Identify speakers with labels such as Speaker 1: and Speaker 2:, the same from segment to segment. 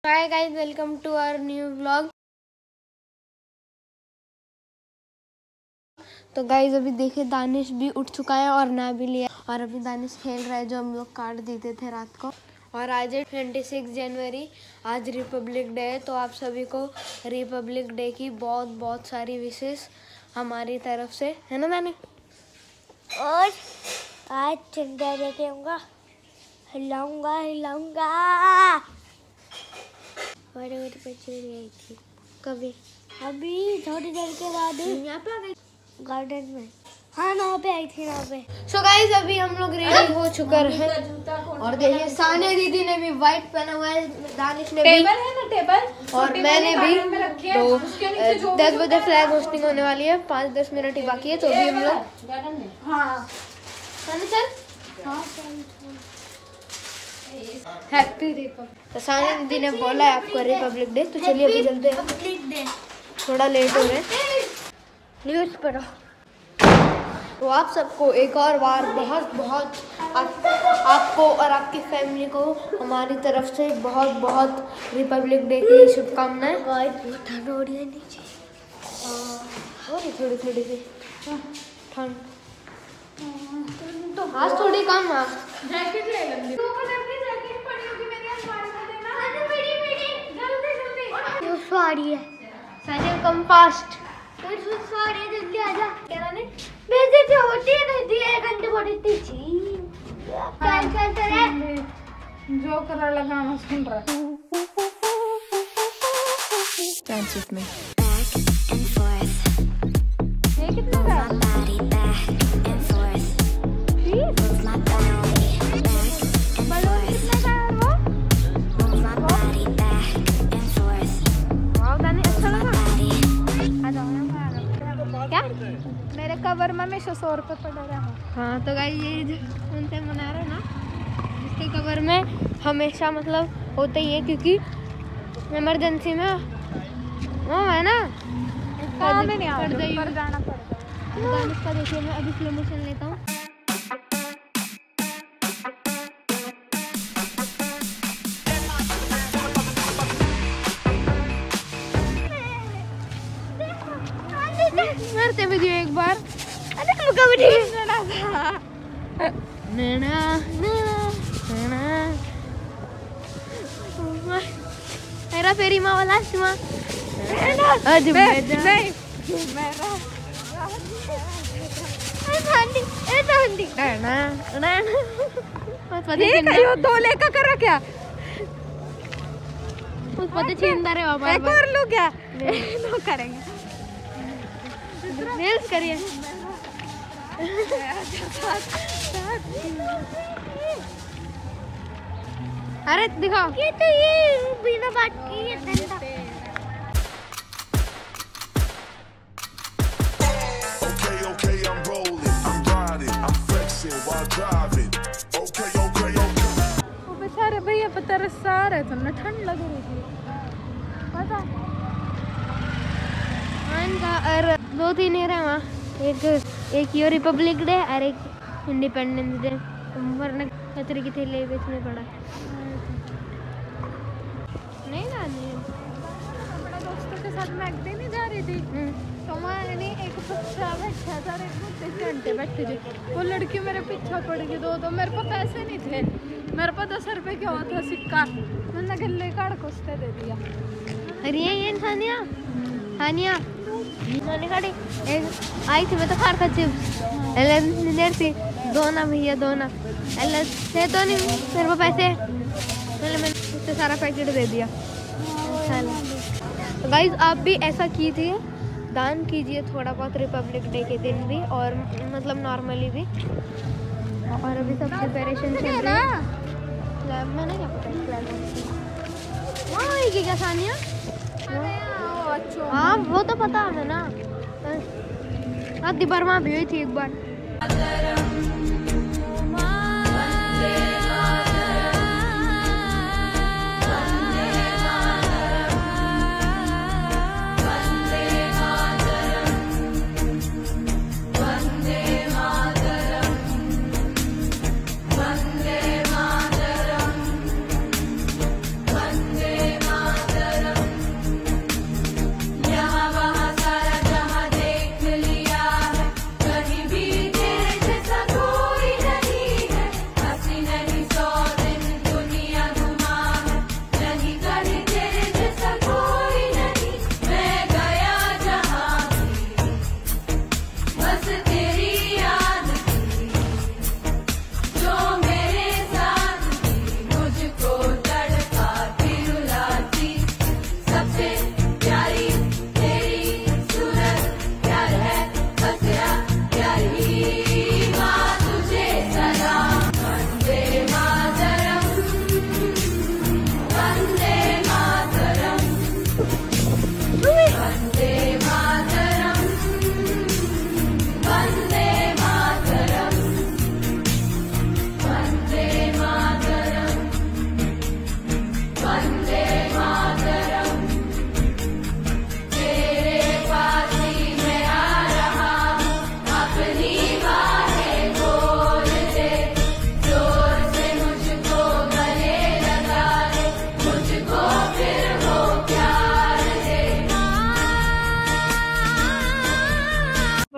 Speaker 1: Hi guys, welcome to our new vlog. तो guys अभी देखिए दानिश भी उठ चुका है और ना भी लिया और अभी दानिश खेल रहा है जो हम लोग कार्ड देते थे रात को। और आज है 26 जनवरी, आज रिपब्लिक डे है। तो आप सभी को रिपब्लिक डे की बहुत बहुत सारी विशेष हमारी तरफ से, है ना दानिश?
Speaker 2: और आज चंदा लेके आऊँगा, हिलाऊंगा। बड़े बच्चे आई थी
Speaker 1: कभी
Speaker 2: अभी थोड़ी देर के बाद
Speaker 1: यहाँ पे आ गई
Speaker 2: गार्डन में। हाँ, वहाँ पे आई थी वहाँ पे।
Speaker 1: सो गाइस अभी हम लोग रेडी हो चुके हैं और देखिए सानिया दीदी ने भी व्हाइट पहना हुआ है, दानिश ने भी और मैंने भी। तो 10 बजे फ्लैग होस्टिंग होने वाली है, 5-10 मिनट ही बाकी है। तो अभी हम लोग हैप्पी रिपब्लिक। तो सानिया दीदी ने बोला है आपको रिपब्लिक डे, तो चलिए अभी चलते हैं, थोड़ा लेट हो रहे हैं। न्यूज़ पढ़ो। तो आप सबको एक और बार बहुत बहुत आपको और आपकी फैमिली को हमारी तरफ से बहुत बहुत रिपब्लिक डे की शुभकामनाएं।
Speaker 2: बहुत ठंड हो रही है नीचे,
Speaker 1: थोड़ी थोड़ी सी ठंड तो आज थोड़ी कम है।
Speaker 3: जैकेट ले लेंगे। जैकेट पड़ी होगी मेरी अलमारी में, देना। जल्दी
Speaker 2: जो आ रही है
Speaker 1: सानिया कम फास्ट।
Speaker 2: जल्दी आजा। वैसे जो होती है रहती है 1 घंटे बड़ी थी। कैंसल करे
Speaker 3: जो करा लगाना सुन रहा है।
Speaker 4: Dance with me.
Speaker 3: ये कितना का है? मेरे कवर में हमेशा 100 रुपये पड़ रहा है।
Speaker 1: हाँ तो गाइस ये जो उनसे मना रहे ना, इसके कवर में हमेशा मतलब होता ही है, क्योंकि इमरजेंसी में वो है ना
Speaker 3: काम में नहीं आता, ऊपर जाना पड़ता है।
Speaker 1: दानिश का देखिए, मैं अभी स्लो मोशन लेता हूँ। मारते वीडियो एक बार। मेरा फेरी माँ वाला सिमा आज नहीं
Speaker 3: मेरा दो लेकर करो क्या?
Speaker 1: उस पते छीनता रहे हो
Speaker 3: एक और लो क्या? लो करेंगे।
Speaker 1: नेल्स करिए। अरे दिखाओ,
Speaker 2: ये तो ये बिना बात की है धंधा।
Speaker 5: Okay, I'm rolling, I'm riding, I'm flexing while driving. Okay.
Speaker 3: वो बेचारे भैया पता रहा रहे थे ना, ठंड लग रही थी पता।
Speaker 1: और 2-3 ही रहे वहाँ, एक ये रिपब्लिक डे और एक इंडिपेंडेंस डे। वरना कचरे की थैली बेचने पड़ा। नहीं ना
Speaker 3: अपने दोस्तों के साथ मैकडी नहीं जा रही थी, तो मैंने एक बच्चा बैठा था, एक मुद्दे घंटे बैठे थे। वो लड़की मेरे पीछे पड़ गई। तो मेरे पास पैसे नहीं थे, मेरे पास 10 रुपये क्या हुआ था सिक्का, मैंने गले काट को उससे दे दिया।
Speaker 1: अरे ये सानिया खड़ी आई थी, मैं तो खार था चिप्स देर थी, दो ना भैया दो ना थे तो नहीं मेरे पास पैसे, मैंने उससे सारा पैकेट दे दिया। तो गाइज आप भी ऐसा कीजिए, दान कीजिए थोड़ा बहुत रिपब्लिक डे के दिन भी और मतलब नॉर्मली भी। और अभी सब प्रिपरेशन चल रही है। मैंने क्या पता क्या सानिया? हाँ वो तो पता है ना, दिबरमा भी हुई थी एक बार।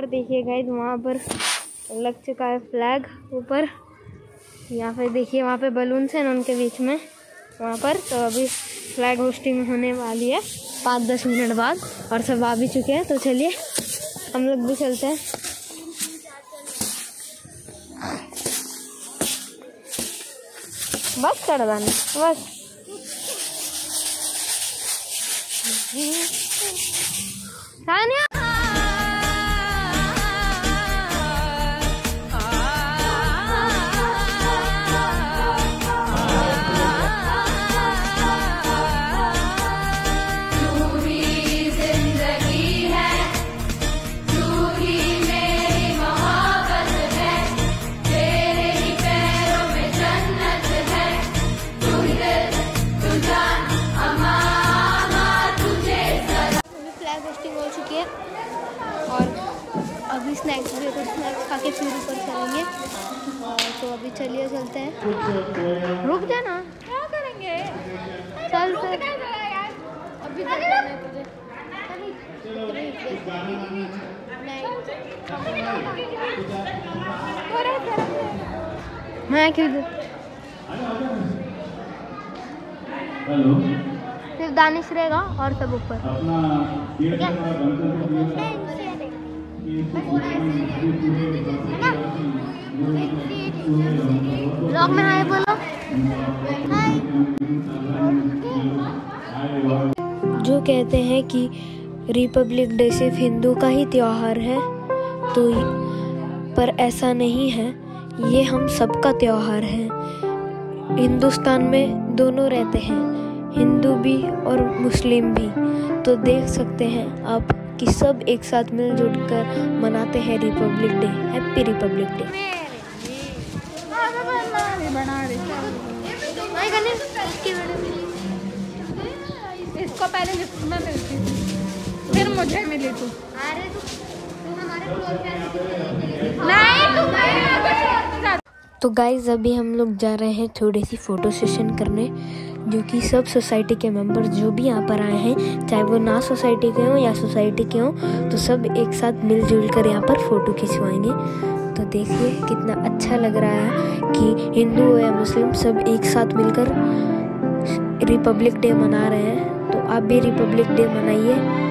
Speaker 1: देखिए गाइस वहाँ पर लग चुका है फ्लैग ऊपर। यहाँ पे देखिए वहाँ पे बलून्स हैं उनके बीच में वहाँ पर। तो अभी फ्लैग होस्टिंग होने वाली है 5-10 मिनट बाद और सब आ भी चुके हैं। तो चलिए हम लोग भी चलते हैं। बस कर दानी बस। सानिया अभी स्नैक्स भी कुछ स्नैक्स खा के फिर ऊपर चलेंगे। तो अभी चलिए चलते हैं। रुक जाना क्या करेंगे चल फिर अभी मैं क्यों सिर्फ दानिश रहेगा और सब ऊपर। ब्लॉग में हाय बोलो। जो कहते हैं कि रिपब्लिक डे सिर्फ हिंदू का ही त्योहार है तो पर ऐसा नहीं है, ये हम सबका त्योहार है। हिंदुस्तान में दोनों रहते हैं, हिंदू भी और मुस्लिम भी। तो देख सकते हैं आप कि सब एक साथ मिलजुल कर मनाते हैं republic day. Happy republic day.
Speaker 3: इसको पहले लिफ्ट में मिलती थी फिर मुझे मिली तू।
Speaker 2: अरे तू हमारे
Speaker 1: तो गाइज अभी हम लोग जा रहे हैं थोड़ी सी फ़ोटो सेशन करने, जो कि सब सोसाइटी के मेंबर जो भी यहाँ पर आए हैं, चाहे वो ना सोसाइटी के हों या सोसाइटी के हों, तो सब एक साथ मिलजुल कर यहाँ पर फ़ोटो खिंचवाएंगे। तो देखिए कितना अच्छा लग रहा है कि हिंदू हो या मुस्लिम सब एक साथ मिलकर रिपब्लिक डे मना रहे हैं। तो आप भी रिपब्लिक डे मनाइए।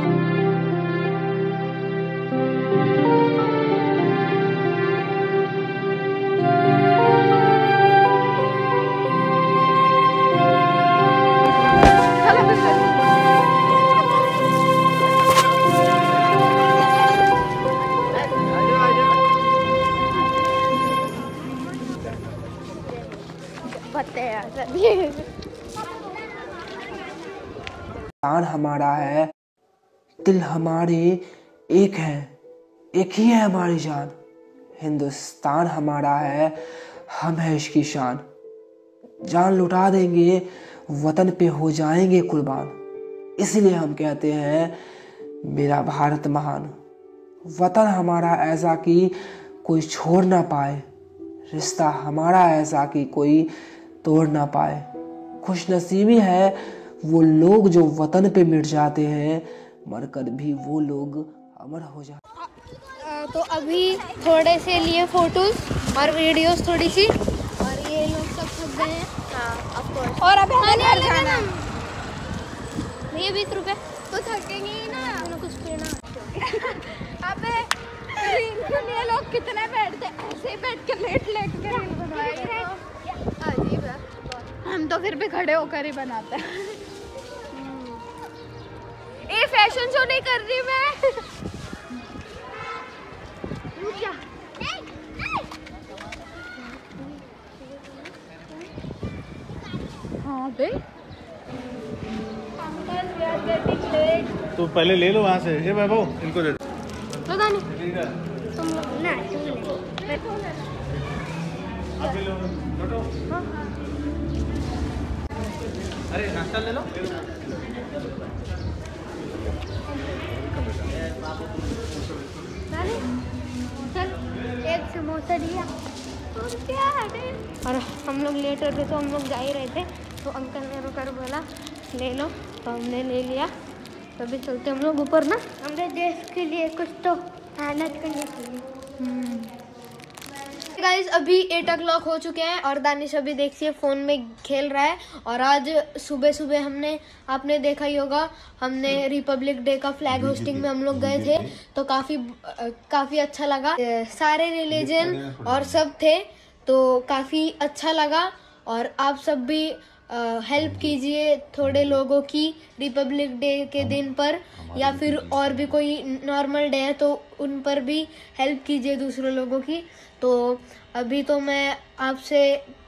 Speaker 6: हिंदुस्तान हमारा है, दिल हमारे एक है, एक ही है हमारी जान। हिंदुस्तान हमारा है, हम है इसकी शान। जान लुटा देंगे, वतन पे हो जाएंगे कुर्बान। इसलिए हम कहते हैं मेरा भारत महान। वतन हमारा ऐसा कि कोई छोड़ ना पाए, रिश्ता हमारा ऐसा कि कोई तोड़ ना पाए। खुशनसीबी है वो लोग जो वतन पे मिट जाते हैं, मरकर भी वो लोग अमर हो जाते।
Speaker 1: तो अभी थोड़े से लिए फोटोज और वीडियोस थोड़ी सी, और ये लोग सब थक गए हैं। हाँ ऑफ कोर्स। और अभी हमें घर जाना है। भैया 20 रुपए तो थकेंगे ही ना, उन्हें कुछ पीना। अबे ये लोग कितने बैठते ऐसे ही बैठ के लेट के रील बनवाएंगे। अजीब है।
Speaker 3: हम तो फिर भी खड़े होकर ही बनाते हैं।
Speaker 1: ये फैशन शो नहीं कर रही मैं। क्या
Speaker 3: हाँ बे
Speaker 7: तो पहले ले लो वहाँ से। ये वैभव इनको दे दो।
Speaker 1: पता नहीं तुम लोग ना
Speaker 7: आप भी लो। अरे नाश्ता ले लो।
Speaker 2: चल एक समोसा दिया
Speaker 1: और हम लोग लेट हो रहे तो हम लोग जा ही रहे थे, तो अंकल ने रुकर बोला ले लो, तो हमने ले लिया। तो अभी चलते हम लोग ऊपर ना।
Speaker 2: हमने देश के लिए कुछ तो मेहनत करनी चाहिए।
Speaker 1: गाइस अभी 8 o'clock हो चुके हैं और दानिश अभी देखिए फोन में खेल रहा है। और आज सुबह सुबह आपने देखा ही होगा, हमने रिपब्लिक डे का फ्लैग होस्टिंग में हम लोग गए थे, तो काफी अच्छा लगा। सारे रिलीजन और सब थे, तो काफी अच्छा लगा। और आप सब भी हेल्प कीजिए थोड़े लोगों की रिपब्लिक डे के दिन पर, या फिर और भी कोई नॉर्मल डे है तो उन पर भी हेल्प कीजिए दूसरे लोगों की। तो अभी तो मैं आपसे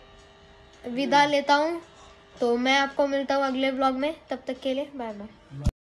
Speaker 1: विदा लेता हूँ, तो मैं आपको मिलता हूँ अगले व्लॉग में। तब तक के लिए बाय बाय।